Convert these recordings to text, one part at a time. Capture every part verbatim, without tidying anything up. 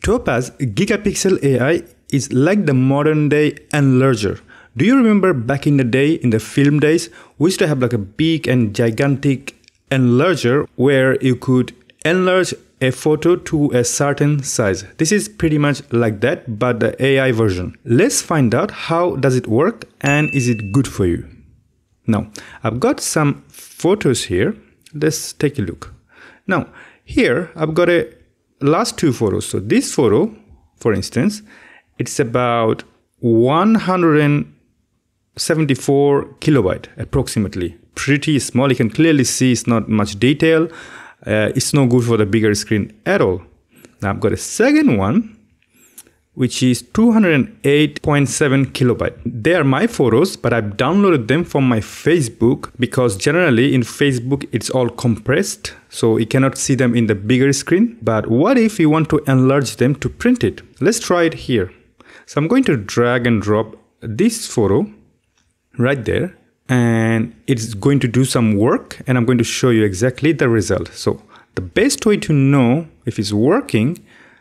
Topaz Gigapixel A I is like the modern day ENLARGER. Do you remember back in the day, in the film days, we used to have like a big and gigantic ENLARGER where you could enlarge a photo to a certain size. This is pretty much like that, but the A I version. Let's find out how does it work and is it good for you. Now, I've got some photos here. Let's take a look. Now, here I've got a last two photos. So this photo, for instance, it's about one hundred seventy-four kilobyte approximately. Pretty small. You can clearly see it's not much detail. Uh, it's no good for the bigger screen at all. Now I've got a second one, which is two hundred eight point seven kilobyte. They are my photos, but I've downloaded them from my Facebook because generally in Facebook it's all compressed, so you cannot see them in the bigger screen. But what if you want to enlarge them to print it? Let's try it here. So I'm going to drag and drop this photo right there, and it's going to do some work, and I'm going to show you exactly the result. So the best way to know if it's working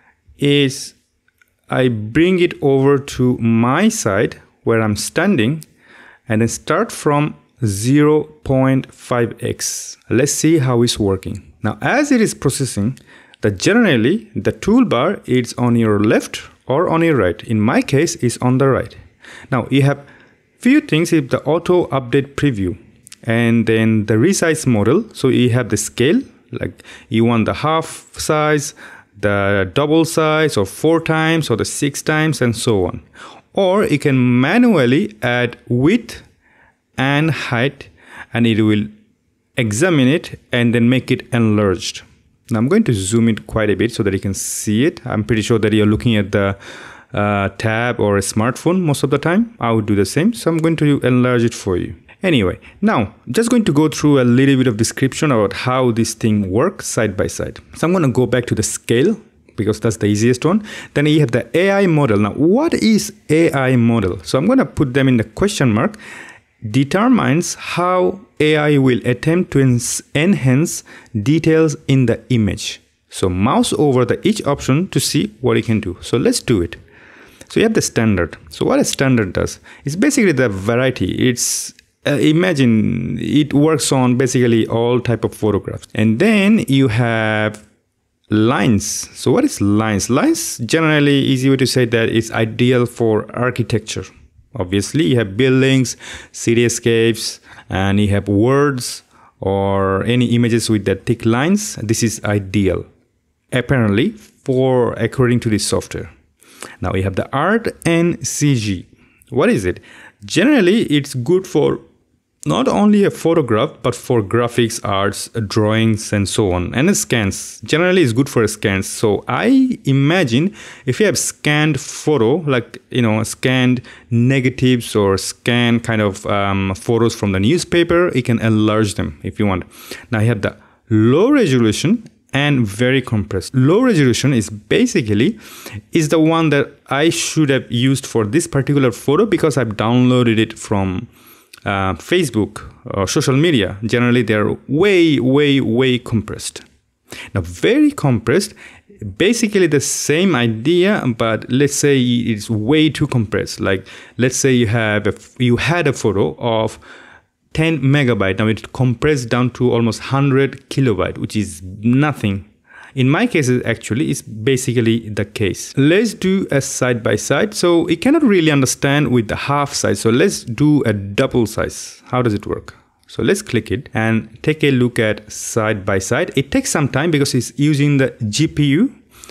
is I bring it over to my side where I'm standing and then start from zero point five x. Let's see how it's working. Now, as it is processing, the generally the toolbar is on your left or on your right. In my case, it's on the right. Now, you have few things. If the auto update preview and then the resize model. So you have the scale, like you want the half size, the double size, or four times, or the six times, and so on. Or you can manually add width and height, and it will examine it and then make it enlarged. Now I'm going to zoom it quite a bit so that you can see it. I'm pretty sure that you're looking at the uh, tab or a smartphone most of the time. I would do the same, so I'm going to enlarge it for you. Anyway, now just going to go through a little bit of description about how this thing works side by side. So I'm going to go back to the scale because that's the easiest one. Then you have the A I model. Now, what is A I model? So I'm going to put them in the question mark. Determines how A I will attempt to enhance details in the image. So mouse over the each option to see what it can do. So let's do it. So you have the standard. So what a standard does is basically the variety. It's Uh, imagine it works on basically all type of photographs. And then you have lines. So what is lines? Lines generally, easy way to say that it's ideal for architecture. Obviously, you have buildings, cityscapes, and you have words or any images with that thick lines. This is ideal, apparently, for according to this software. Now we have the art and C G. What is it? Generally, it's good for not only a photograph, but for graphics, arts, drawings, and so on. And scans. Generally, it's good for scans. So I imagine if you have scanned photo, like, you know, scanned negatives or scan kind of um, photos from the newspaper, you can enlarge them if you want. Now you have the low resolution and very compressed. Low resolution is basically is the one that I should have used for this particular photo because I've downloaded it from uh, Facebook or social media. Generally, they're way, way, way compressed. Now, very compressed, basically the same idea, but let's say it's way too compressed. Like, let's say you have a, you had a photo of ten megabyte. Now it compressed down to almost one hundred kilobyte, which is nothing. In my case, actually, it's basically the case. Let's do a side by side. So you cannot really understand with the half size. So let's do a double size. How does it work? So let's click it and take a look at side by side. It takes some time because it's using the G P U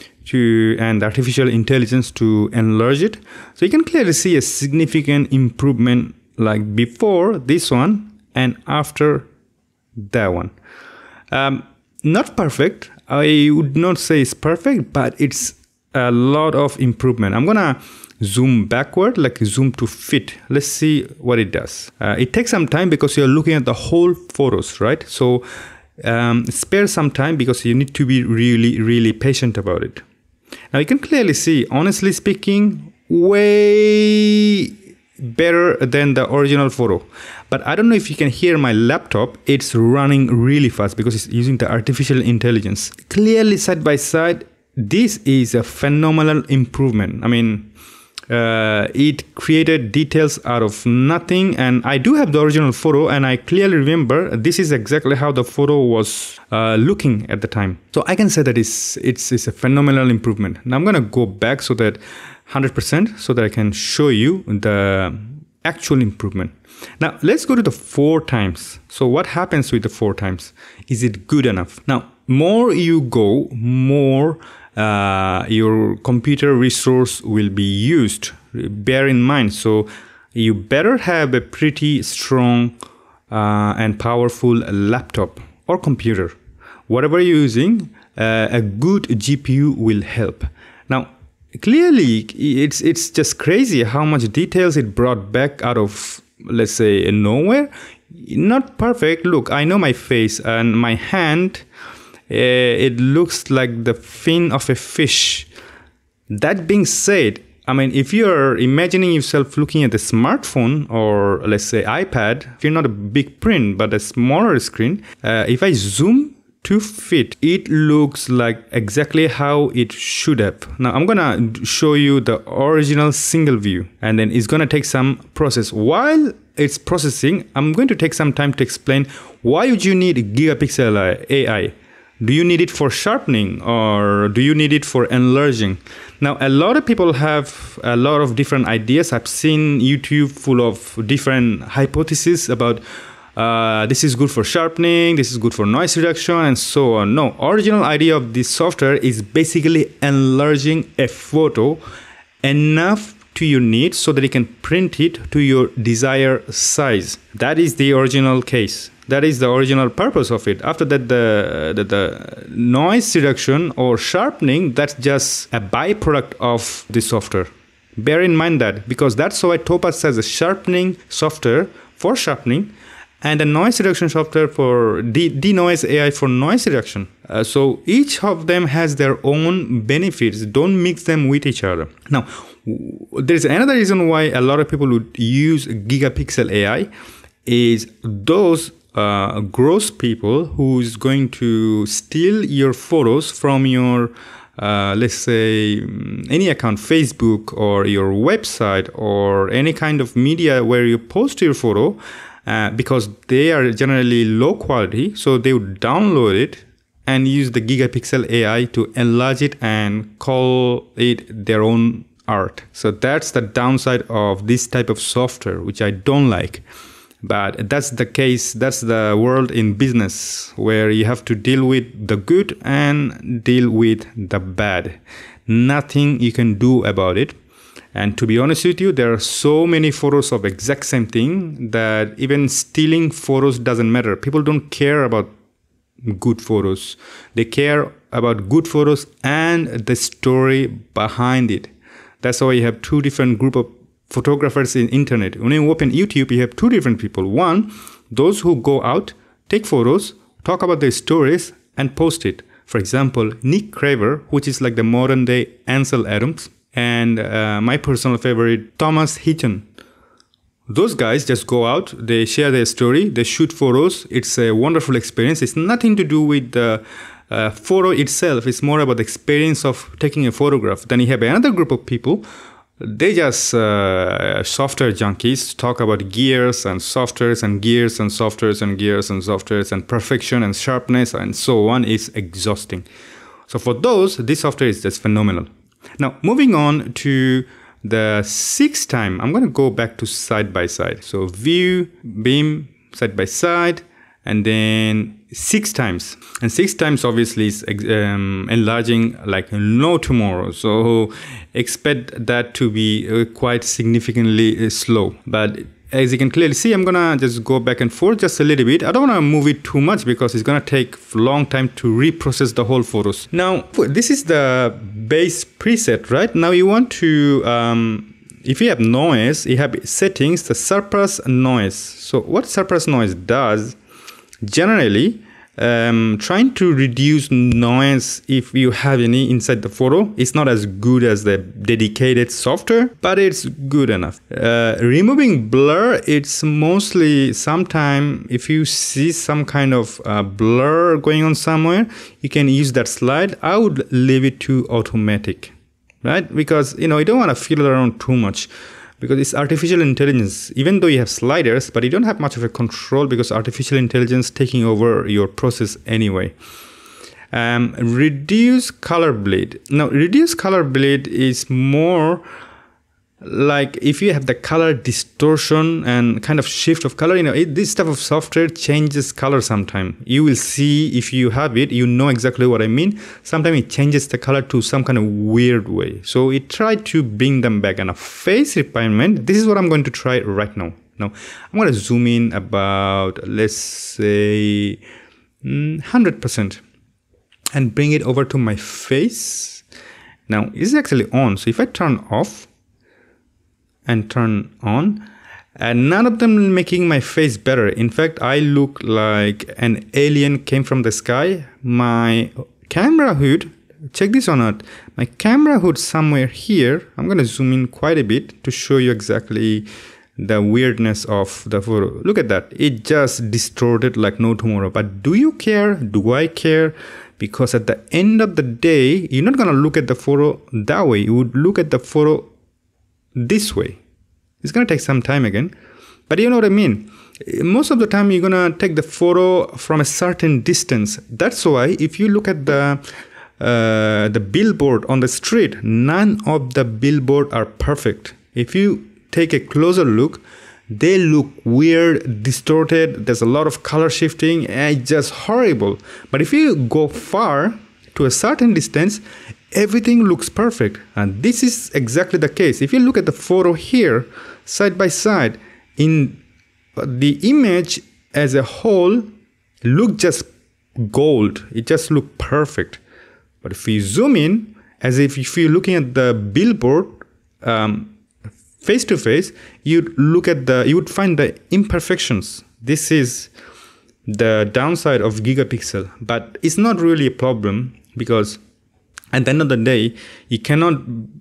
to and artificial intelligence to enlarge it. So you can clearly see a significant improvement like before this one and after that one. Um, not perfect. I would not say it's perfect, but it's a lot of improvement. I'm gonna zoom backward, like zoom to fit. Let's see what it does. Uh, it takes some time because you're looking at the whole photos, right? So um, spare some time because you need to be really, really patient about it. Now you can clearly see, honestly speaking, way better than the original photo. But I don't know if you can hear my laptop. It's running really fast because it's using the artificial intelligence. Clearly side by side, this is a phenomenal improvement. I mean, uh, it created details out of nothing, and I do have the original photo, and I clearly remember this is exactly how the photo was uh, looking at the time. So I can say that it's, it's, it's a phenomenal improvement. Now I'm going to go back so that one hundred percent so that I can show you the actual improvement. Now let's go to the four times. So what happens with the four times? Is it good enough? Now, more you go, more uh, your computer resource will be used. Bear in mind. So you better have a pretty strong uh, and powerful laptop or computer. Whatever you're using, uh, a good G P U will help. Now, clearly, it's it's just crazy how much details it brought back out of, let's say, nowhere. Not perfect. Look, I know my face and my hand. Uh, it looks like the fin of a fish. That being said, I mean, if you're imagining yourself looking at a smartphone or, let's say, iPad, if you're not a big print but a smaller screen, uh, if I zoom to fit, it looks like exactly how it should have. Now I'm gonna show you the original single view, and then it's gonna take some process. While it's processing, I'm going to take some time to explain why would you need Gigapixel A I. Do you need it for sharpening, or do you need it for enlarging? Now, a lot of people have a lot of different ideas. I've seen YouTube full of different hypotheses about Uh, this is good for sharpening, this is good for noise reduction, and so on. No, original idea of this software is basically enlarging a photo enough to your needs so that you can print it to your desired size. That is the original case. That is the original purpose of it. After that, the, the, the noise reduction or sharpening, that's just a byproduct of the software. Bear in mind that, because that's why Topaz has a sharpening software for sharpening, and a noise reduction software for denoise A I for noise reduction. Uh, so each of them has their own benefits. Don't mix them with each other. Now, there's another reason why a lot of people would use Gigapixel A I is those uh, gross people who's going to steal your photos from your, uh, let's say, any account, Facebook or your website or any kind of media where you post your photo. Uh, because they are generally low quality, so they would download it and use the Gigapixel A I to enlarge it and call it their own art. So that's the downside of this type of software, which I don't like. But that's the case, that's the world in business, where you have to deal with the good and deal with the bad. Nothing you can do about it. And to be honest with you, there are so many photos of exact same thing that even stealing photos doesn't matter. People don't care about good photos. They care about good photos and the story behind it. That's why you have two different group of photographers in internet. When you open YouTube, you have two different people. One, those who go out, take photos, talk about their stories, and post it. For example, Nick Craver, which is like the modern day Ansel Adams, and uh, my personal favorite, Thomas Hitton. Those guys just go out, they share their story, they shoot photos. It's a wonderful experience. It's nothing to do with the uh, photo itself. It's more about the experience of taking a photograph. Then you have another group of people. They just uh, software junkies, talk about gears and softwares and gears and softwares and gears and softwares and perfection and sharpness and so on. Is exhausting. So for those, this software is just phenomenal. Now, moving on to the sixth time, I'm going to go back to side by side. So view, beam, side by side, and then six times. And six times obviously is um, enlarging like no tomorrow. So expect that to be uh, quite significantly uh, slow. But as you can clearly see, I'm gonna just go back and forth just a little bit. I don't wanna move it too much because it's gonna take a long time to reprocess the whole photos. Now, this is the base preset, right? Now you want to, um, if you have noise, you have settings, the surplus noise. So what surplus noise does, generally, Um, trying to reduce noise if you have any inside the photo. It's not as good as the dedicated software, but it's good enough. Uh, removing blur, it's mostly sometime if you see some kind of uh, blur going on somewhere, you can use that slide. I would leave it to automatic, right? Because, you know, you don't want to fiddle around too much, because it's artificial intelligence. Even though you have sliders, but you don't have much of a control because artificial intelligence taking over your process anyway. Um, reduce color bleed. Now, reduce color bleed is more like if you have the color distortion and kind of shift of color, you know, it, this type of software changes color sometime. You will see if you have it, you know exactly what I mean. Sometimes it changes the color to some kind of weird way. So it tried to bring them back. And a face refinement, this is what I'm going to try right now. Now, I'm going to zoom in about, let's say, one hundred percent and bring it over to my face. Now, it's actually on. So if I turn off and turn on, and none of them making my face better. In fact, I look like an alien came from the sky. My camera hood, check this or not, my camera hood somewhere here. I'm gonna zoom in quite a bit to show you exactly the weirdness of the photo. Look at that, it just distorted like no tomorrow. But do you care? Do I care? Because at the end of the day, you're not gonna look at the photo that way. You would look at the photo this way. It's gonna take some time again, but you know what I mean. Most of the time you're gonna take the photo from a certain distance. That's why if you look at the uh, the billboard on the street, none of the billboard are perfect. If you take a closer look, they look weird, distorted. There's a lot of color shifting, and it's just horrible. But if you go far to a certain distance, everything looks perfect. And this is exactly the case. If you look at the photo here, side by side, in the image as a whole, look just gold. It just look perfect. But if you zoom in, as if, if you're looking at the billboard um, face to face, you'd look at the, you would find the imperfections. This is the downside of Gigapixel, but it's not really a problem, because at the end of the day, you cannot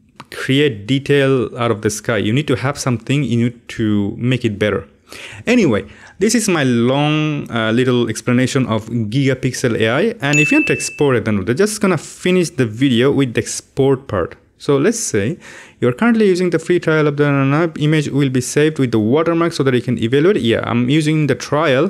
create detail out of the sky. You need to have something, you need to make it better. Anyway, this is my long uh, little explanation of Gigapixel A I. And if you want to export it, then we're just gonna finish the video with the export part. So let's say you're currently using the free trial of the image will be saved with the watermark so that you can evaluate. Yeah, I'm using the trial.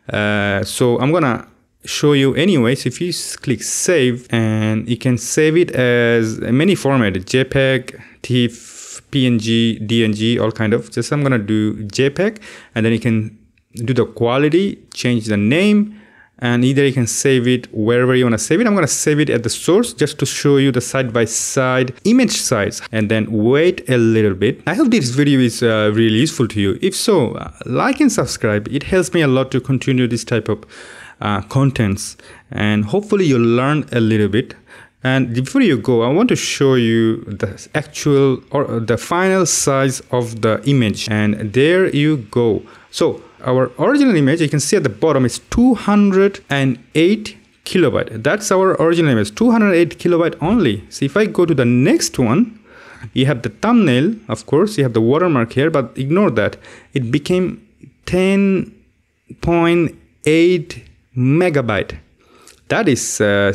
Uh, so I'm gonna show you anyways. If you click save, and you can save it as many format, JPEG, TIFF, P N G, D N G, all kind of. Just I'm gonna do JPEG, and then you can do the quality, change the name, and either you can save it wherever you want to save it. I'm going to save it at the source just to show you the side-by-side image size, and then wait a little bit. I hope this video is uh, really useful to you. If so, uh, like and subscribe. It helps me a lot to continue this type of uh, contents, and hopefully you'll learn a little bit. And before you go, I want to show you the actual or the final size of the image, and there you go. So our original image, you can see at the bottom, is two hundred eight kilobyte. That's our original image, two hundred eight kilobyte only. So if I go to the next one, you have the thumbnail, of course, you have the watermark here, but ignore that. It became ten point eight megabyte. That is a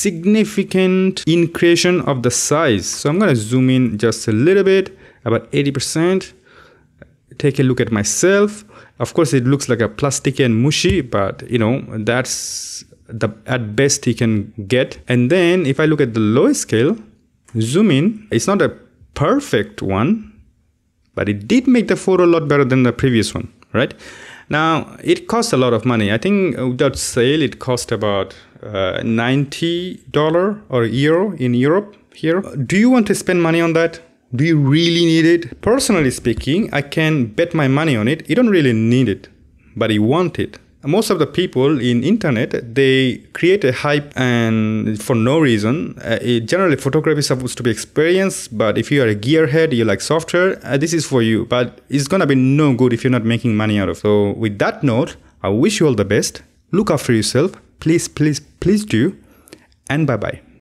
significant increase of the size. So I'm going to zoom in just a little bit, about eighty percent. Take a look at myself. Of course, it looks like a plastic and mushy, but you know, that's the at best you can get. And then if I look at the lowest scale, zoom in, it's not a perfect one, but it did make the photo a lot better than the previous one, right? Now, it costs a lot of money. I think without sale, it cost about uh, ninety dollars or euro in Europe here. Do you want to spend money on that? Do you really need it? Personally speaking, I can bet my money on it. You don't really need it, but you want it. Most of the people in internet, they create a hype and for no reason. Uh, it, generally, photography is supposed to be experience, but if you are a gearhead, you like software, uh, this is for you. But it's gonna be no good if you're not making money out of it. So with that note, I wish you all the best. Look after yourself. please, please, please do. And bye-bye.